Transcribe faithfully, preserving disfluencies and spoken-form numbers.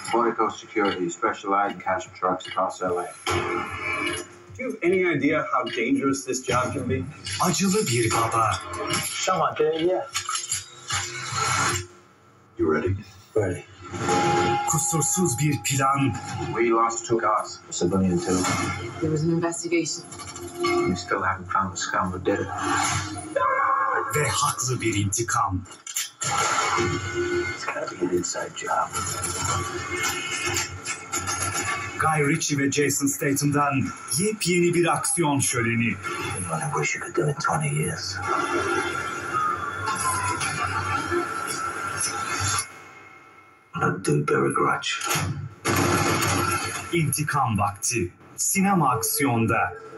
Portico Security, specialized in catching trucks across L A. Do you have any idea how dangerous this job can be? Acılı bir baba. Somewhat, uh, yeah. You ready? Ready. Kusursuz bir plan. We lost two cars, a civilian too. There was an investigation. We still haven't found the scum who did it. Ve haklı bir intikam. It's gotta be an inside job. Guy Ritchie ve Jason Statham'dan yepyeni bir aksiyon şöleni. You only wish you could do it in twenty years. I'll do Barry Grudge. İntikam vakti. Sinema aksiyonda.